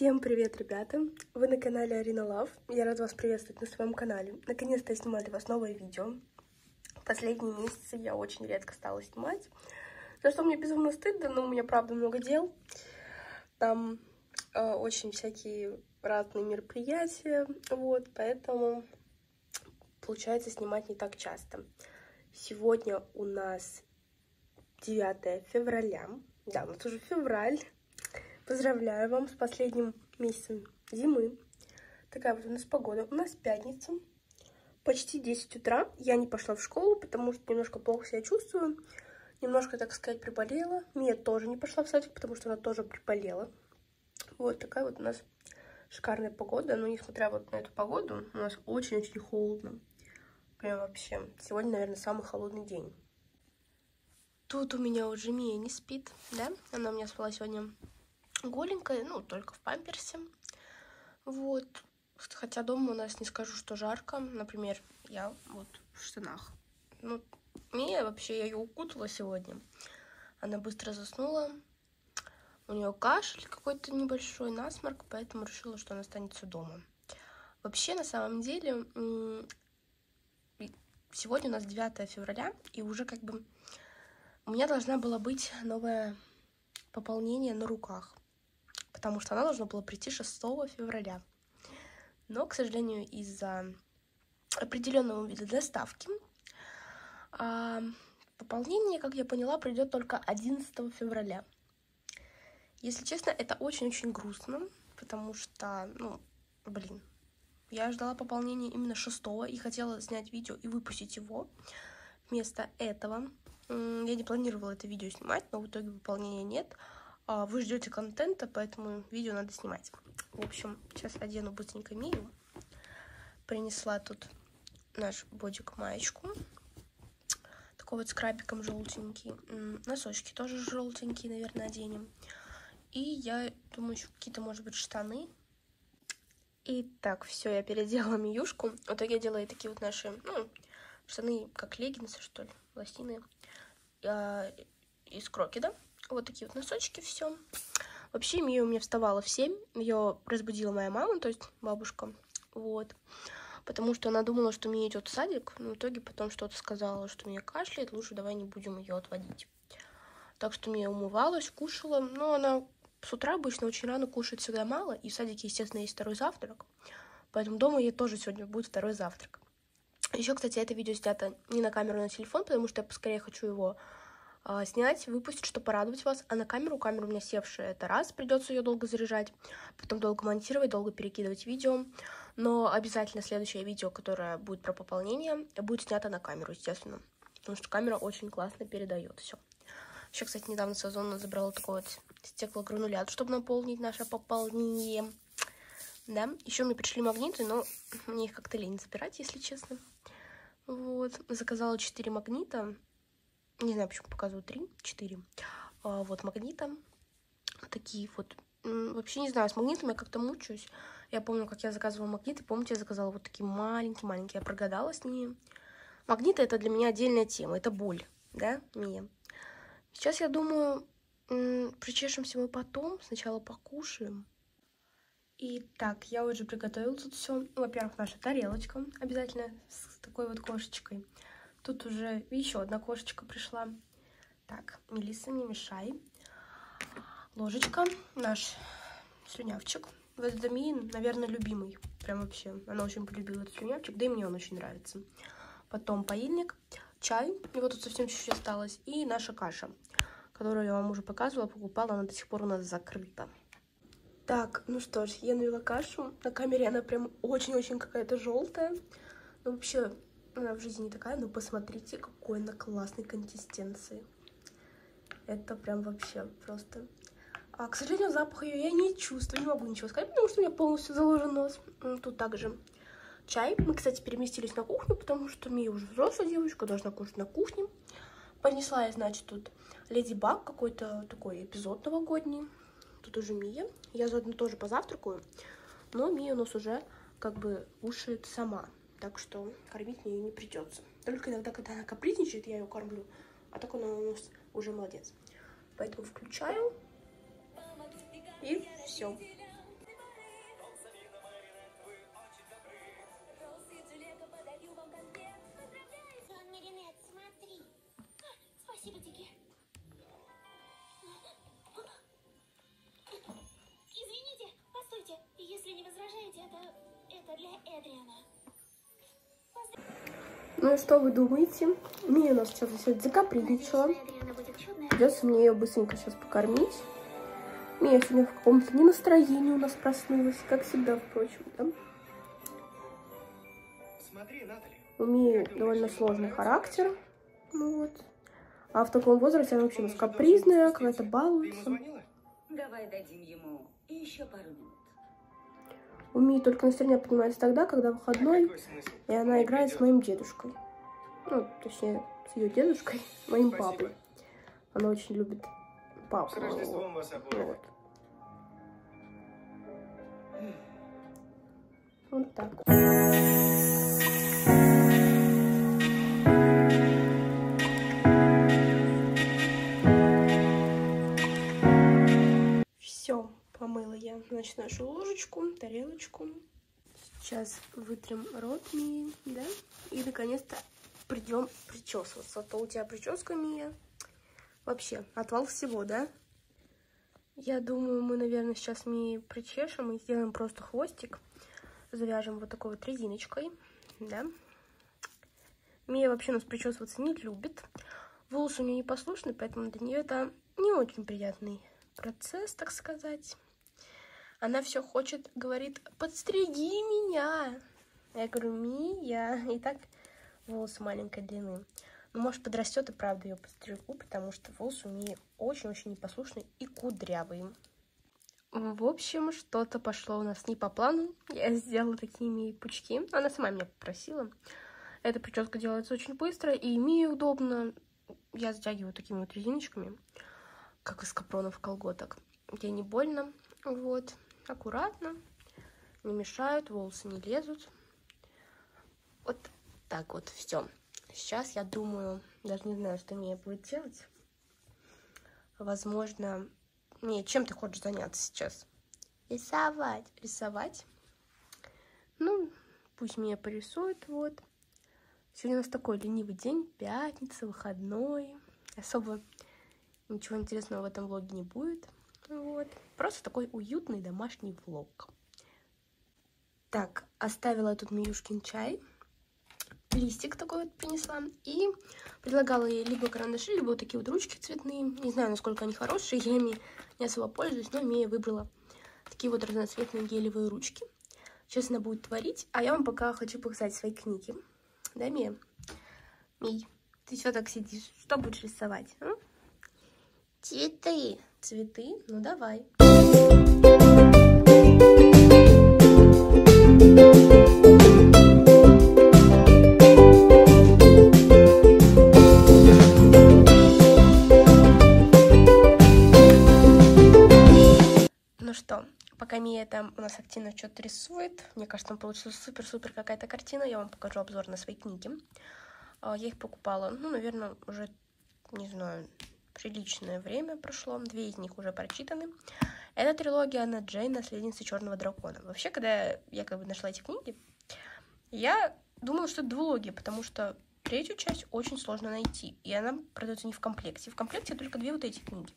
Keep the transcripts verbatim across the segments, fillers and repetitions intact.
Всем привет, ребята! Вы на канале Арина Лав. Я рада вас приветствовать на своем канале. Наконец-то я снимаю для вас новое видео. В последние месяцы я очень редко стала снимать, за что мне безумно стыдно, но у меня правда много дел. Там э, очень всякие разные мероприятия, вот, поэтому получается снимать не так часто. Сегодня у нас девятое февраля. Да, у нас уже февраль. Поздравляю вам с последним месяцем зимы. Такая вот у нас погода. У нас пятница, почти десять утра. Я не пошла в школу, потому что немножко плохо себя чувствую. Немножко, так сказать, приболела. Мия тоже не пошла в садик, потому что она тоже приболела. Вот такая вот у нас шикарная погода. Но несмотря вот на эту погоду, у нас очень-очень холодно. Прям вообще. Сегодня, наверное, самый холодный день. Тут у меня уже Мия не спит, да? Она у меня спала сегодня голенькая, ну, только в памперсе. Вот. Хотя дома у нас не скажу, что жарко. Например, я вот в штанах. Ну, Мия вообще, я ее укутала сегодня. Она быстро заснула. У нее кашель какой-то небольшой, насморк, поэтому решила, что она останется дома. Вообще, на самом деле, сегодня у нас девятое февраля, и уже как бы у меня должна была быть новое пополнение на руках, потому что она должна была прийти шестого февраля. Но, к сожалению, из-за определенного вида доставки а, пополнение, как я поняла, придет только одиннадцатого февраля. Если честно, это очень-очень грустно, потому что, ну, блин, я ждала пополнения именно шестого и хотела снять видео и выпустить его. Вместо этого я не планировала это видео снимать, но в итоге пополнения нет. Вы ждете контента, поэтому видео надо снимать. В общем, сейчас одену быстренько Мию. Принесла тут наш бодик-маечку. Такой вот с крабиком желтенький. Носочки тоже желтенькие, наверное, оденем. И я думаю, еще какие-то, может быть, штаны. Итак, все, я переделала Миюшку. В итоге я делаю такие вот наши, ну, штаны, как леггинсы, что ли, лосины. Из крокеда. Вот такие вот носочки, все. Вообще, Мия у меня вставала в семь. Ее разбудила моя мама, то есть бабушка. Вот. Потому что она думала, что Мия идет в садик. Но в итоге потом что-то сказала, что Мия кашляет. Лучше давай не будем ее отводить. Так что Мия умывалась, кушала. Но она с утра обычно очень рано кушает всегда мало. И в садике, естественно, есть второй завтрак. Поэтому дома ей тоже сегодня будет второй завтрак. Еще, кстати, это видео снято не на камеру, а на телефон, потому что я поскорее хочу его снять, выпустить, чтобы порадовать вас. А на камеру, камера у меня севшая, это раз, придется ее долго заряжать, потом долго монтировать, долго перекидывать видео. Но обязательно следующее видео, которое будет про пополнение, будет снято на камеру, естественно. Потому что камера очень классно передает все. Еще, кстати, недавно с Озона забрала такой вот стеклогранулят, чтобы наполнить наше пополнение. Да, еще мне пришли магниты, но мне их как-то лень забирать, если честно. Вот, заказала четыре магнита. Не знаю, почему показываю три, четыре. А, вот магнита. Такие вот. Вообще не знаю, с магнитами я как-то мучаюсь. Я помню, как я заказывала магниты. Помните, я заказала вот такие маленькие-маленькие. Я прогадала с ними. Магниты — это для меня отдельная тема. Это боль, да, Мия? Сейчас, я думаю, причешемся мы потом. Сначала покушаем. Итак, я уже приготовила тут все. Во-первых, наша тарелочка. Обязательно с такой вот кошечкой. Тут уже еще одна кошечка пришла. Так, Мелисса, не мешай. Ложечка. Наш слюнявчик. Вот это Мии, наверное, любимый. Прям вообще. Она очень полюбила этот слюнявчик. Да и мне он очень нравится. Потом поильник, чай. Его тут совсем чуть-чуть осталось. И наша каша, которую я вам уже показывала, покупала. Она до сих пор у нас закрыта. Так, ну что ж, я налила кашу. На камере она прям очень-очень какая-то желтая. Но вообще... Она в жизни не такая, но посмотрите, какой она классной консистенции. Это прям вообще просто... А, к сожалению, запах ее я не чувствую, не могу ничего сказать, потому что у меня полностью заложен нос. Тут также чай. Мы, кстати, переместились на кухню, потому что Мия уже взрослая девочка, должна кушать на кухне. Понесла я, значит, тут Леди Баг, какой-то такой эпизод новогодний. Тут уже Мия. Я заодно тоже позавтракаю, но Мия у нас уже как бы кушает сама. Так что кормить мне ее не придется. Только иногда, когда она капризничает, я ее кормлю. А так она у нас уже молодец. Поэтому включаю. И все. Спасибо, Тики. Извините, постойте. Если не возражаете, это, это для Эдриана. Ну и что вы думаете? Мия у нас сейчас здесь закапризничала. Придется мне ее быстренько сейчас покормить. Мия сегодня в каком-то ненастроении у нас проснулась, как всегда, впрочем, да? Смотри, Натали. У Мии довольно сложный характер, ну вот. А в таком возрасте она вообще у нас капризная, какая-то балуется. Давай дадим ему еще пару минут. У Мии только настроение поднимается тогда, когда выходной, и она играет с моим дедушкой. Ну, точнее, с ее дедушкой, моим папой. Она очень любит папу. С Рождеством вас обоих. Вот. Вот так. Все, помыла я, значит, нашу ложечку, тарелочку. Сейчас вытрем рот Мии, да? И наконец-то придем причесываться. А то у тебя прическа, Мия, вообще отвал всего, да? Я думаю, мы, наверное, сейчас Мии причешем и сделаем просто хвостик. Завяжем вот такой вот резиночкой, да? Мия вообще нас причесываться не любит. Волосы у нее непослушны, поэтому для нее это не очень приятный процесс, так сказать. Она все хочет, говорит, подстриги меня. Я говорю, Мия, и так волосы маленькой длины. Ну, может, подрастет и правда ее подстригу, потому что волосы у Мии очень-очень непослушные и кудрявые. В общем, что-то пошло у нас не по плану. Я сделала такие Мии пучки. Она сама меня попросила. Эта прическа делается очень быстро, и Мии удобно. Я затягиваю такими вот резиночками, как из капронов колготок. Ей не больно. Вот. Аккуратно. Не мешают, волосы не лезут. Вот так вот, все. Сейчас я думаю, даже не знаю, что Мия будет делать. Возможно... Мия, чем ты хочешь заняться сейчас? Рисовать. Рисовать? Ну, пусть Мия порисует, вот. Сегодня у нас такой ленивый день, пятница, выходной. Особо ничего интересного в этом влоге не будет. Вот. Просто такой уютный домашний влог. Так, оставила тут Миюшкин чай. Листик такой вот принесла. И предлагала ей либо карандаши, либо вот такие вот ручки цветные. Не знаю, насколько они хорошие, я ими не особо пользуюсь, но Мия выбрала такие вот разноцветные гелевые ручки. Сейчас она будет творить, а я вам пока хочу показать свои книги. Да, Мия? Мий, ты что так сидишь? Что будешь рисовать? А? Цветы. Цветы? Ну, давай. Ну что, пока Мия там у нас активно что-то рисует, мне кажется, там получилась супер-супер какая-то картина, я вам покажу обзор на свои книги. Я их покупала, ну, наверное, уже, не знаю, приличное время прошло, две из них уже прочитаны. Это трилогия Анна Джейн, наследница Черного дракона. Вообще, когда я как бы нашла эти книги, я думала, что это двулогия, потому что третью часть очень сложно найти, и она продается не в комплекте. В комплекте только две вот эти книги.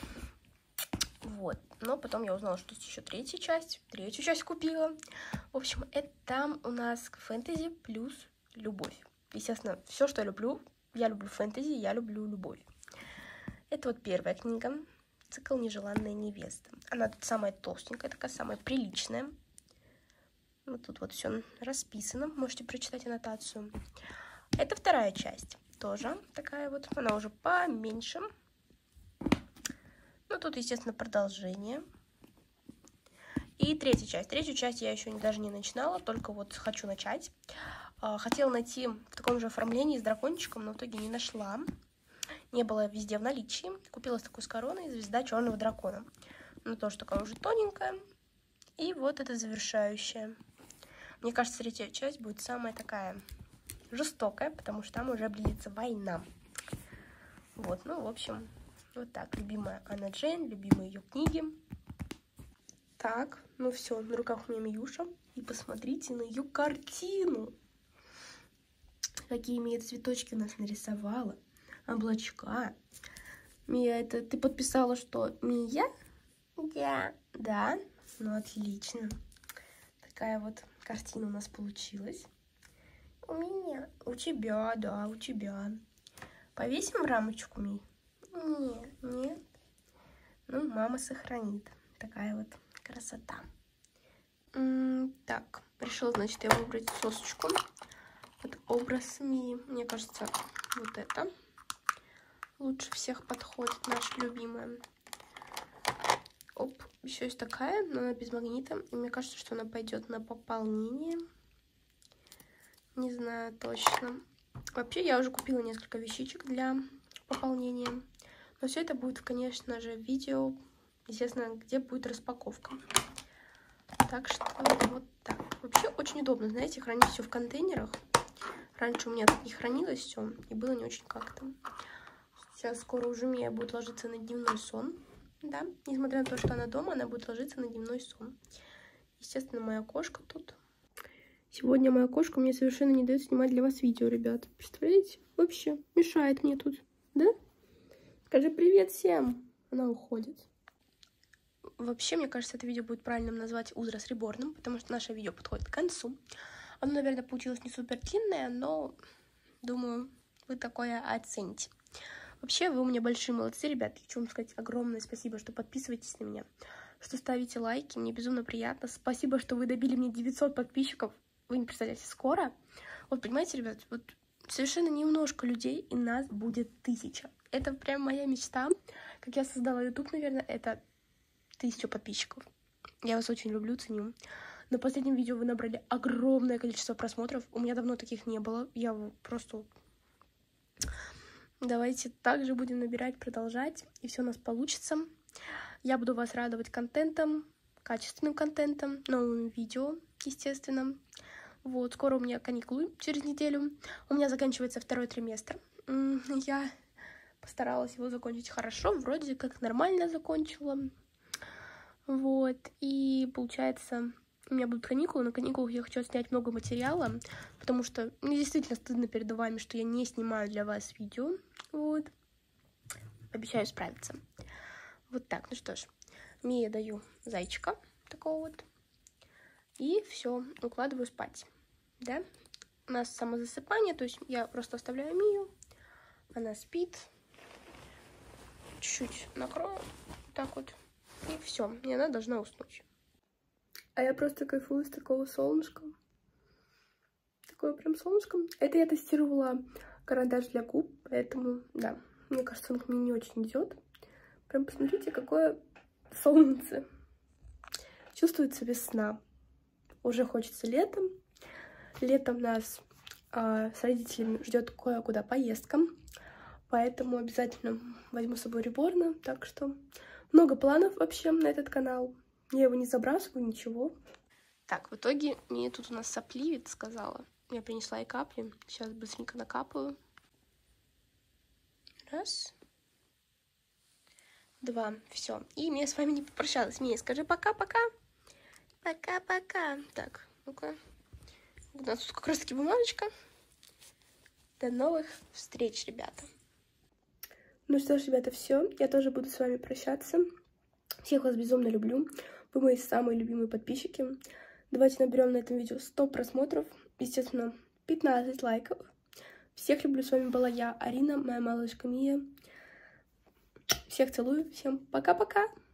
Вот, но потом я узнала, что есть еще третья часть, третью часть купила. В общем, это там у нас фэнтези плюс любовь. Естественно, все, что я люблю, я люблю фэнтези, я люблю любовь. Это вот первая книга, цикл «Нежеланная невеста». Она тут самая толстенькая, такая самая приличная. Вот тут вот все расписано, можете прочитать аннотацию. Это вторая часть, тоже такая вот, она уже поменьше. Ну, тут, естественно, продолжение. И третья часть. Третью часть я еще даже не начинала, только вот хочу начать. Хотела найти в таком же оформлении с дракончиком, но в итоге не нашла. Не было везде в наличии. Купила такую с короной «Звезда черного дракона». Ну, тоже такая уже тоненькая. И вот это завершающая. Мне кажется, третья часть будет самая такая жестокая, потому что там уже близится война. Вот, ну, в общем... Вот так, любимая Анна Джейн, любимые ее книги. Так, ну все, на руках у меня Миюша. И посмотрите на ее картину. Какие Мия цветочки у нас нарисовала. облачка. Мия, это ты подписала, что Мия? Да. Да? Ну, отлично. Такая вот картина у нас получилась. У меня. У тебя, да, у тебя. Повесим рамочку, Мий? Нет, нет. Ну, мама сохранит. Такая вот красота. М-м, так, решила, значит, я выбрать сосочку. Вот образ Мии. Мне кажется, вот это лучше всех подходит, наша любимая. Оп, еще есть такая, но она без магнита. И мне кажется, что она пойдет на пополнение. Не знаю точно. Вообще, я уже купила несколько вещичек для пополнения. Но все это будет, конечно же, видео, естественно, где будет распаковка. Так что вот так. Вообще, очень удобно, знаете, хранить все в контейнерах. Раньше у меня тут не хранилось все, и было не очень как-то. Сейчас скоро уже Мия будет ложиться на дневной сон. Да, несмотря на то, что она дома, она будет ложиться на дневной сон. Естественно, моя кошка тут. Сегодня моя кошка мне совершенно не дает снимать для вас видео, ребят. Представляете? Вообще, мешает мне тут, да? Скажи привет всем. Она уходит. Вообще, мне кажется, это видео будет правильным назвать «Узрас Реборном», потому что наше видео подходит к концу. Оно, наверное, получилось не супер длинное, но, думаю, вы такое оцените. Вообще, вы у меня большие молодцы, ребят. Хочу вам сказать огромное спасибо, что подписываетесь на меня, что ставите лайки. Мне безумно приятно. Спасибо, что вы добили мне девятьсот подписчиков. Вы не представляете, скоро. Вот, понимаете, ребят, вот совершенно немножко людей, и нас будет тысяча. Это прям моя мечта. Как я создала YouTube, наверное, это тысяча подписчиков. Я вас очень люблю, ценю. На последнем видео вы набрали огромное количество просмотров. У меня давно таких не было. Я просто... Давайте также будем набирать, продолжать, и все у нас получится. Я буду вас радовать контентом, качественным контентом, новыми видео, естественно. Вот, скоро у меня каникулы через неделю. У меня заканчивается второй триместр. Я постаралась его закончить хорошо, вроде как нормально закончила. Вот, и получается... У меня будут каникулы, на каникулах я хочу снять много материала, потому что мне действительно стыдно перед вами, что я не снимаю для вас видео. Вот. Обещаю справиться. Вот так, ну что ж. Мие даю зайчика такого вот. И все, укладываю спать. Да? У нас самозасыпание, то есть я просто оставляю Мию. Она спит. Чуть-чуть накрою. Так вот. И все, и она должна уснуть. А я просто кайфую с такого солнышка. Такое прям солнышко. Это я тестировала карандаш для губ, поэтому, да, мне кажется, он к мне не очень идет. Прям посмотрите, какое солнце. Чувствуется весна. Уже хочется летом. Летом нас э, с родителями ждет кое-куда поездка. Поэтому обязательно возьму с собой Реборна. Так что много планов вообще на этот канал. Я его не забрасываю, ничего. Так, в итоге мне тут у нас сопливит, сказала. Я принесла ей капли. Сейчас быстренько накапаю. Раз. Два. Все. И Мия с вами не попрощалась. Мия, скажи пока-пока. Пока-пока. Так, ну-ка. У нас тут как раз-таки бумажечка. До новых встреч, ребята. Ну что ж, ребята, все. Я тоже буду с вами прощаться. Всех вас безумно люблю. Вы мои самые любимые подписчики. Давайте наберем на этом видео сто просмотров. Естественно, пятнадцать лайков. Всех люблю. С вами была я, Арина, моя малышка Мия. Всех целую. Всем пока-пока.